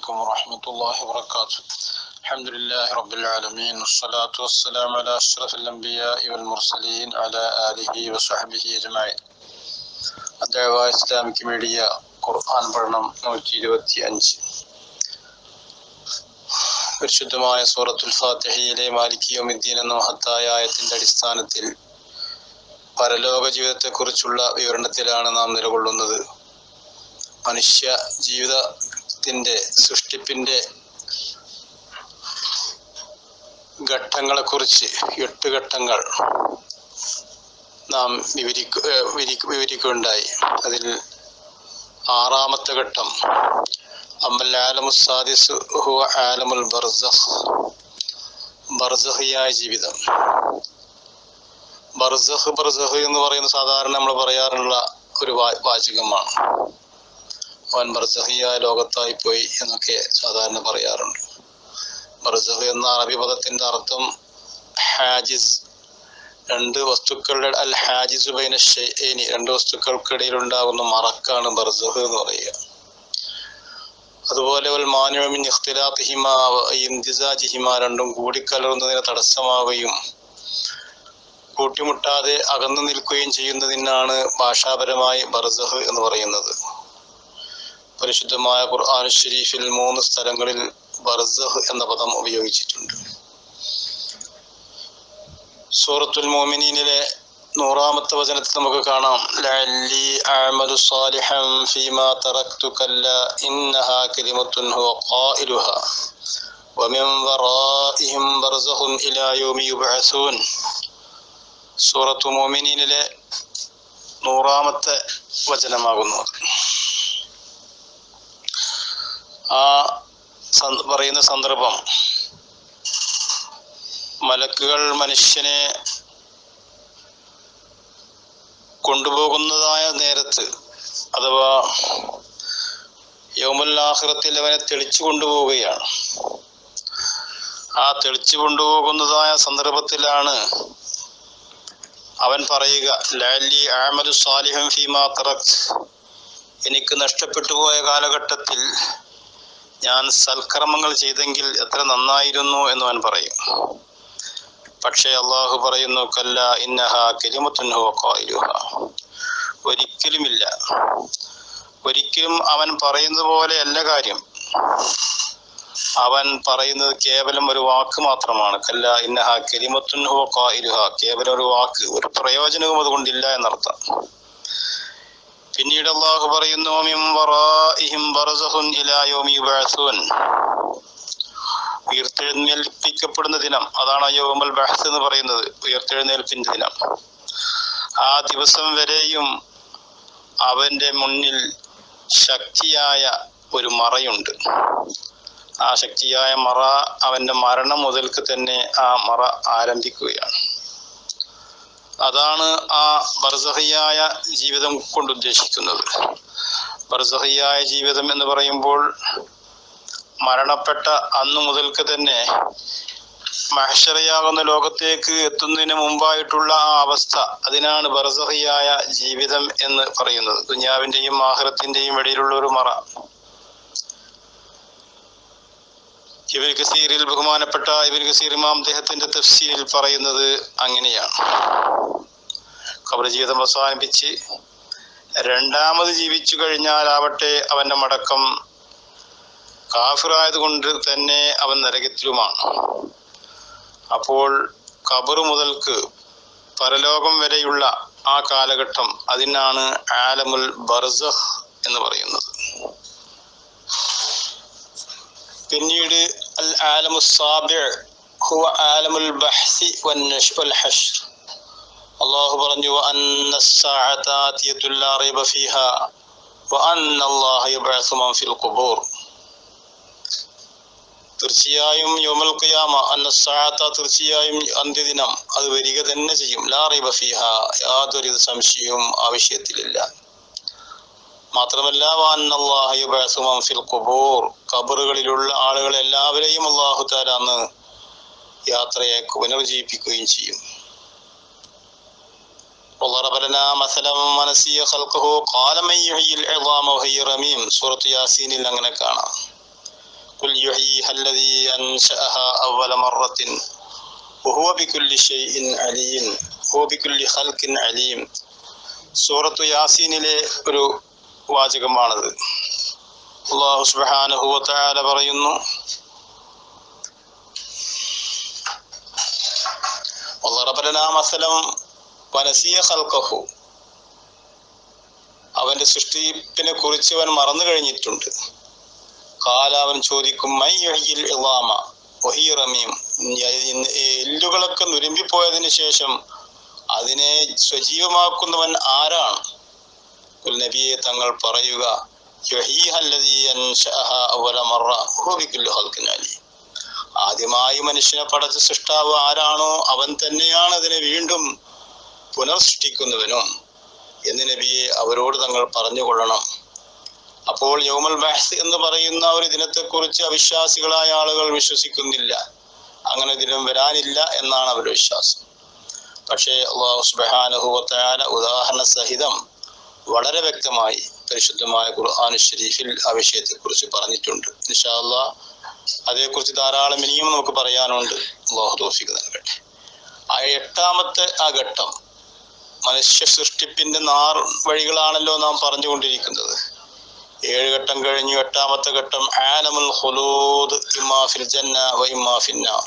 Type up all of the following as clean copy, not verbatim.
عليكم ورحمة الله وبركاته. الحمد لله رب العالمين والصلاة والسلام على أشرف الأنبياء والمرسلين على آله وصحبه أجمعين. الدعوة إسلامك ميഡിയ ഖുർആൻ പഠനം 125. പരിശുദ്ധമായ സൂറത്തുൽ ഫാത്തിഹയിലെ മാലിക് യൗമിദ്ദീൻ എന്ന മഹത്തായ ആയത്തിന്റെ അടിസ്ഥാനത്തിൽ പരലോക ജീവിതത്തെക്കുറിച്ചുള്ള വിവരണത്തിലാണ് നാം നിലകൊള്ളുന്നത്. മനുഷ്യ ജീവിതത്തിന്റെ സൃഷ്ടിപ്പിന്റെ ഘട്ടങ്ങളെക്കുറിച്ച് 8 ഘട്ടങ്ങൾ നാം വിവരിക്കുകയുണ്ടായി. അതിൽ 6ാമത്തെ ഘട്ടം അമ്മൽ ആലമുസ് സാദിസ് ഹുവ ആലമുൽ ബർസഖ്, ബർസഖിയായ ജീവിതം. ബർസഖ് എന്ന് പറയുന്ന സാധാരണ നമ്മൾ പറയാറുള്ള ഒരു വാചകമാണ്. അവൻ ബർസഖിയായ ലോകത്തായി പോയി എന്നൊക്കെ സാധാരണ പറയാറുണ്ട്. ബർസഖ് എന്ന അറബി പദത്തിന്റെ അർത്ഥം ഹാജിസ്, രണ്ട് വസ്തുക്കളുടെ അൽ ഹാജിസ് ബൈന ഷൈഅൈനി, രണ്ട് വസ്തുക്കൾക്കിടയിൽ ഉണ്ടാകുന്ന മറക്കാണ് ബർസഖ് എന്ന് പറയുക. അതുപോലെ വൽ മാനിഉ മിൻ ഇഖ്തിലാത്തിഹിമാ വ ഇംതിസാജിഹിമാ, രണ്ടും കൂടിക്കലർന്നതിന് തടസ്സമാവുകയും കൂട്ടിമുട്ടാതെ അകന്നു നിൽക്കുകയും ചെയ്യുന്നതിനാണ് ഭാഷാപരമായി ബർസഖ് എന്ന് പറയുന്നത്. പരിശുദ്ധമായ ഖുർആൻ ശരീഫിൽ 3 സ്ഥലങ്ങളിൽ ബർസഖ് എന്ന പദം ഉപയോഗിച്ചിട്ടുണ്ട്. സൂറത്തുൽ മുഅ്മിനീനിലെ 100ാമത്തെ വചനത്തിൽ നമുക്ക് കാണാം, ലഅല്ലി അഅമലു സാലിഹൻ ഫീമാ തറക്തു കല്ലാ ഇന്നഹാ കലിമത്തുൻ ഹുവ ഖായിലുഹാ വമിൻ വറാഇഹിം ബർസഖുൻ ഇലാ യൗമി യുബ്അസൂൻ. സൂറത്തുൽ മുഅ്മിനീനിലെ 100ാമത്തെ വചനമാകുന്നു. ആ പറയുന്ന സന്ദർഭം മലക്കുകൾ മനുഷ്യനെ കൊണ്ടുപോകുന്നതായ നേരത്ത്, അഥവാ യൗമുൽ ആഖിറത്തിൽ അവനെ തെളിച്ചു കൊണ്ടുപോവുകയാണ്. ആ തെളിച്ചു കൊണ്ടുപോകുന്നതായ സന്ദർഭത്തിലാണ് അവൻ പറയുക, ലഅല്ലി അഅമലു സാലിഹൻ ഫീമാ തറക്ത്, എനിക്ക് നഷ്ടപ്പെട്ടു പോയ കാലഘട്ടത്തിൽ ഞാൻ സൽക്കർമ്മങ്ങൾ ചെയ്തെങ്കിൽ എത്ര നന്നായിരുന്നു എന്ന് അവൻ പറയും. പക്ഷേ അള്ളാഹു പറയുന്നു, കല്ലാ ഇന്നഹാ കലിമത്തുൻ ഹുവ ഖായിലുഹാ, ഒരിക്കലുമില്ല, ഒരിക്കലും അവൻ പറയുന്നത് പോലെയല്ല കാര്യം. അവൻ പറയുന്നത് കേവലം ഒരു വാക്ക് മാത്രമാണ്. കല്ലാ ഇന്നഹാ കലിമത്തുൻ ഹുവ ഖായിലുഹാ, കേവലം ഒരു വാക്ക്, ഒരു പ്രയോജനവും അതുകൊണ്ടില്ല എന്നർത്ഥം. പിന്നീട് അള്ളാഹു പറയുന്നു, മിൻ വറാഇഹിം ബർസഖുൻ ഇലാ യൗമി യുബ്അസൂൻ, ഉയർത്തെഴുന്നേൽപ്പിക്കപ്പെടുന്ന ദിനം, അതാണ് യൗമുൽ ബഅസ് എന്ന് പറയുന്നത്, ഉയർത്തെഴുന്നേൽപ്പിന്റെ ദിനം. ആ ദിവസം വരെയും അവന്റെ മുന്നിൽ ശക്തിയായ ഒരു മറയുണ്ട്. ആ ശക്തിയായ മറ അവന്റെ മരണം മുതൽക്ക് തന്നെ ആ മറ ആരംഭിക്കുകയാണ്. അതാണ് ആ ബർസഖിയായ ജീവിതം കൊണ്ട് ഉദ്ദേശിക്കുന്നത്. ബർസഖിയായ ജീവിതം എന്ന് പറയുമ്പോൾ മരണപ്പെട്ട അന്നു മുതൽക്ക് തന്നെ മഹ്ശറയാകുന്ന ലോകത്തേക്ക് എത്തുന്നതിന് മുമ്പായിട്ടുള്ള ആ അവസ്ഥ, അതിനാണ് ബർസഖിയായ ജീവിതം എന്ന് പറയുന്നത്. ദുനിയാവിന്റെയും ആഖിറത്തിന്റെയും ഇടയിലുള്ള ഒരു മറ. ഇബ്നു കസീറിൽ, ബഹുമാനപ്പെട്ട ഇബ്നു കസീർ ഇമാം അദ്ദേഹത്തിന്റെ തഫ്സീരിൽ പറയുന്നത് അങ്ങനെയാണ്. ഖബർ ജീവിതം അവസാനിപ്പിച്ച് രണ്ടാമത് ജീവിച്ചു കഴിഞ്ഞാൽ ആവട്ടെ അവന്റെ മടക്കം കാഫിറായത് കൊണ്ട് തന്നെ അവൻ നരകത്തിലുമാണ്. അപ്പോൾ ഖബർ മുതൽക്ക് പരലോകം വരെയുള്ള ആ കാലഘട്ടം, അതിനാണ് ആലമുൽ ബർസഖ് എന്ന് പറയുന്നത്. പിന്നീട് അൽ ആലമുസ് സാബിഅ് ഹുവ ആലമുൽ ബഹ്സി വൽ ഹശ്ർ. അല്ലാഹു പറഞ്ഞു, വഅന്നസ്സാഅത ആതിയത്തുൻ ലാ റൈബ ഫീഹാ വഅന്നല്ലാഹ യബ്അസു മൻ ഫിൽ ഖുബൂർ. തീർച്ചയായും യൗമുൽ ഖിയാമ, അന്നസ്സാഅത, തീർച്ചയായും അന്ത്യദിനം, അത് വരിക തന്നെ ചെയ്യും. ലാ റൈബ ഫീഹാ, യാതൊരു സംശയവും ആവശ്യത്തിലില്ല. മാത്രമല്ല വഅന്നല്ലാഹ യബ്അസു മൻ ഫിൽ ഖുബൂർ, ഖബറുകളിലുള്ള ആളുകളെ എല്ലാവരെയും അല്ലാഹു തആല അന്ന് യാത്രയാക്കി പുനർജീവിപ്പിക്കുകയും ചെയ്യും. وضرب لنا مثلا ونسي خلقه قال من يحيي العظام وهي رميم. സൂറത്ത് യാസീനിൽ അങ്ങനെ കാണാം. يحييها الذي أنشأها أول مرة وهو بكل شيء عليم وهو بكل خلق عليم. സൂറത്തു യാസീനിലെ ഒരു വാചകമാണത്. അല്ലാഹു സുബ്ഹാനഹു വ തആല പറയുന്നു, വളറബ ലനാ മസലൻ വനസിയ ഖൽഖഹു, അവന്റെ സൃഷ്ടിപ്പിനെ കുറിച്ച് അവൻ മറന്നു കഴിഞ്ഞിട്ടുണ്ട്. ഖാല, അവൻ ചോദിക്കും, മൻ യുഹ്യിൽ ഇളാമ വഹിയ റമീം, എല്ലുകളൊക്കെ നുരുമ്പിപ്പോയതിനു ശേഷം അതിനെ സജീവമാക്കുന്നവൻ ആരാണ്? നബിയെ, തങ്ങൾ പറയുക, യുഹ്യിഹല്ലദീ അൻശഅഹാ അവല മറ വഹുവ ബികുല്ലി ഖൽഖിൻ അലീം, ആദ്യമായി മനുഷ്യനെ പടച്ച സൃഷ്ടാവ് ആരാണോ അവൻ തന്നെയാണ് അതിനെ വീണ്ടും പുനർസൃഷ്ടിക്കുന്നവനും എന്ന് നബിയെ അവരോട് തങ്ങൾ പറഞ്ഞുകൊള്ളണം. അപ്പോൾ യൗമുൽ ബഅ്സ് എന്ന് പറയുന്ന ഒരു ദിനത്തെക്കുറിച്ച് അവിശ്വാസികളായ ആളുകൾ വിശ്വസിക്കുന്നില്ല. അങ്ങനെ ദിനം വരാനില്ല എന്നാണ് അവരുടെ വിശ്വാസം. പക്ഷേ അല്ലാഹു സുബ്ഹാനഹു വ തആല ഉദാഹരണ സഹിതം വളരെ വ്യക്തമായി പരിശുദ്ധമായ ഖുർആൻ ശരീഫിൽ ആ വിഷയത്തെക്കുറിച്ച് പറഞ്ഞിട്ടുണ്ട്. ഇൻഷാ അല്ലാഹ് അതേക്കുറിച്ച് ധാരാളം ഇനിയും നമുക്ക് പറയാനുണ്ട്. അല്ലാഹു തൗഫീഖ് നൽകട്ടെ. ആ 8ാമത്തെ ആ ഘട്ടം മനുഷ്യ സൃഷ്ടിപ്പിന്റെ 4 വഴികളാണല്ലോ നാം പറഞ്ഞുകൊണ്ടിരിക്കുന്നത്. 7 ഘട്ടം കഴിഞ്ഞു. 8ാമത്തെ ഘട്ടം ആലമുൽ ഖുലൂദ് ഇമ്മാ ഫിൽ ജന്ന വ ഇമ്മാ ഫിന്നാർ.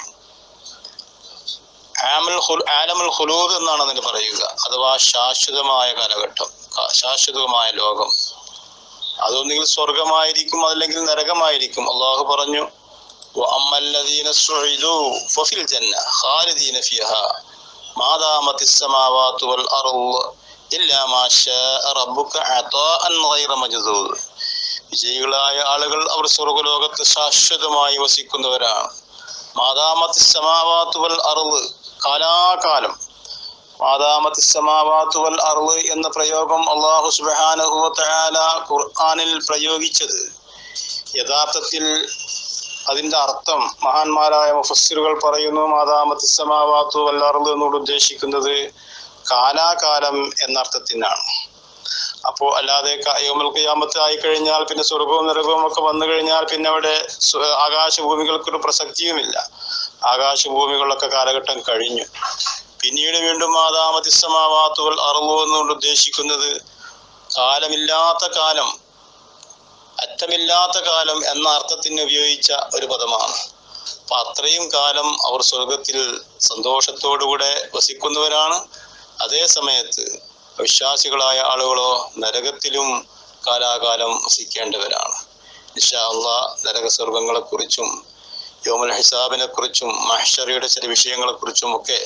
ആലമുൽ ഖുലൂദ് എന്നാണ് അതിന് പറയുക, അഥവാ ശാശ്വതമായ കാലഘട്ടം, ശാശ്വതമായ ലോകം. അതൊന്നുകിൽ സ്വർഗമായിരിക്കും, അല്ലെങ്കിൽ നരകമായിരിക്കും. അള്ളാഹു പറഞ്ഞു, വഅമ്മല്ലദീന സുഇദൂ ഫഫിൽ ജന്ന ഖാലിദീന ഫീഹാ മാ ദാമത്തിസ് സമാവാതു വൽ അർള് ഇല്ലാ മാ ശാഅ റബ്ബുക അതാഅൻ ഗൈറ മജ്ദൂദ്. വിജയികളായ ആളുകൾ അവർ സ്വർഗ്ഗലോകത്ത് ശാശ്വതമായി വസിക്കുന്നവരാണ്. മാ ദാമത്തിസ് സമാവാതു വൽ അർള്, കാലാകാലം. മാ ദാമത്തിസ് സമാവാതു വൽ അർള് എന്ന പ്രയോഗം അല്ലാഹു സുബ്ഹാനഹു വ തആല ഖുർആനിൽ പ്രയോഗിച്ചത് യഥാർത്ഥത്തിൽ അതിന്റെ അർത്ഥം മഹാന്മാരായ മുഫസ്സിറുകൾ പറയുന്നു, മാ ദാമത്തിസ് സമാവാതു വൽ അർള് എന്നോട് ഉദ്ദേശിക്കുന്നത് കാലാകാലം എന്ന അർത്ഥത്തിനാണ്. അപ്പോൾ അല്ലാതെ യൗമുൽ ഖിയാമത്ത് ആയി കഴിഞ്ഞാൽ പിന്നെ സ്വർഗവും നരകവും ഒക്കെ വന്നു കഴിഞ്ഞാൽ പിന്നെ അവിടെ ആകാശഭൂമികൾക്കൊരു പ്രസക്തിയുമില്ല. ആകാശഭൂമികളൊക്കെ കാലഘട്ടം കഴിഞ്ഞു. പിന്നീട് വീണ്ടും മാ ദാമത്തിസ് സമാവാതു വൽ അർള് എന്നുകൊണ്ട് ഉദ്ദേശിക്കുന്നത് കാലമില്ലാത്ത കാലം, അറ്റമില്ലാത്ത കാലം എന്ന അർത്ഥത്തിന് ഉപയോഗിച്ച ഒരു പദമാണ്. അപ്പൊ അത്രയും കാലം അവർ സ്വർഗത്തിൽ സന്തോഷത്തോടുകൂടെ വസിക്കുന്നവരാണ്. അതേ സമയത്ത് വിശ്വാസികളായ ആളുകളോ നരകത്തിലും കാലാകാലം വസിക്കേണ്ടവരാണ്. ഇൻഷാ അല്ലാഹ് നരക സ്വർഗങ്ങളെ കുറിച്ചും യൗമുൽ ഹിസാബിനെ കുറിച്ചും മഹ്ശറയുടെ ചില വിഷയങ്ങളെ കുറിച്ചും ഒക്കെ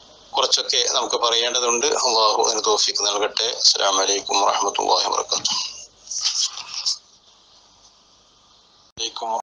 കുറച്ചൊക്കെ നമുക്ക് പറയേണ്ടതുണ്ട്. അല്ലാഹു അതിന് തൗഫീഖ് നൽകട്ടെ. അസ്സലാമു അലൈക്കും വറഹ്മത്തുള്ളാഹി വബറകാതുഹു.